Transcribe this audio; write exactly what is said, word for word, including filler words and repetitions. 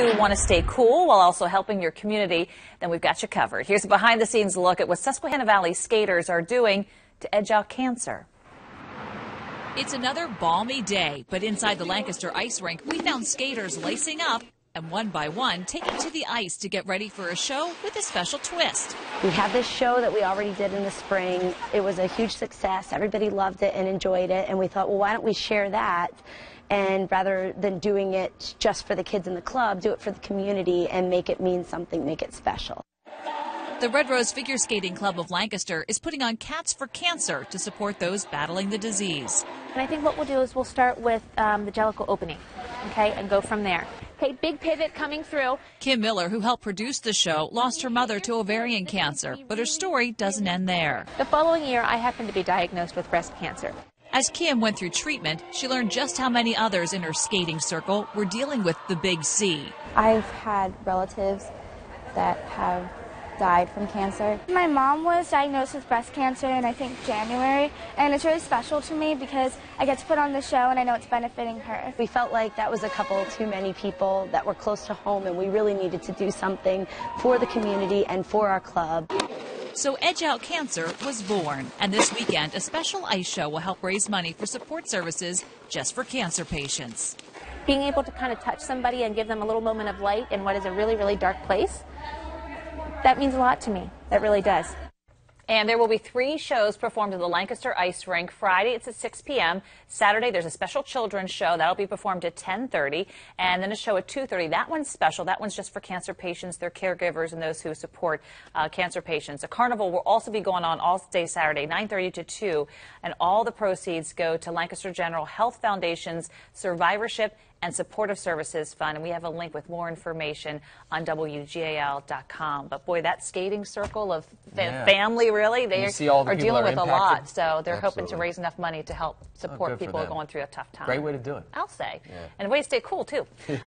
You want to stay cool while also helping your community, then we've got you covered. Here's a behind-the-scenes look at what Susquehanna Valley skaters are doing to edge out cancer. It's another balmy day, but inside the Lancaster ice rink, we found skaters lacing up and one by one taking to the ice to get ready for a show with a special twist. We have this show that we already did in the spring. It was a huge success. Everybody loved it and enjoyed it, and we thought, well, why don't we share that? And rather than doing it just for the kids in the club, do it for the community and make it mean something, make it special. The Red Rose Figure Skating Club of Lancaster is putting on Cats for Cancer to support those battling the disease. And I think what we'll do is we'll start with um, the Jellicle opening, okay, and go from there. Okay, big pivot coming through. Kim Miller, who helped produce the show, lost her mother to ovarian cancer, but her story doesn't end there. The following year, I happened to be diagnosed with breast cancer. As Kim went through treatment, she learned just how many others in her skating circle were dealing with the big C. I've had relatives that have died from cancer. My mom was diagnosed with breast cancer in, I think, January, and it's really special to me because I get to put on the show and I know it's benefiting her. We felt like that was a couple too many people that were close to home, and we really needed to do something for the community and for our club. So Edge Out Cancer was born, and this weekend a special ice show will help raise money for support services just for cancer patients. Being able to kind of touch somebody and give them a little moment of light in what is a really, really dark place, that means a lot to me. That really does. And there will be three shows performed at the Lancaster Ice Rink. Friday, it's at six p m Saturday, there's a special children's show. That'll be performed at ten thirty. And then a show at two thirty. That one's special. That one's just for cancer patients, their caregivers, and those who support uh, cancer patients. A carnival will also be going on all day Saturday, nine thirty to two. And all the proceeds go to Lancaster General Health Foundation's Survivorship and Supportive Services Fund. And we have a link with more information on W G A L dot com. But boy, that skating circle of fa yeah. family, really, they see all the are dealing with are a lot. So they're Absolutely. hoping to raise enough money to help support oh, people who are going through a tough time. Great way to do it. I'll say. Yeah. And a way to stay cool, too.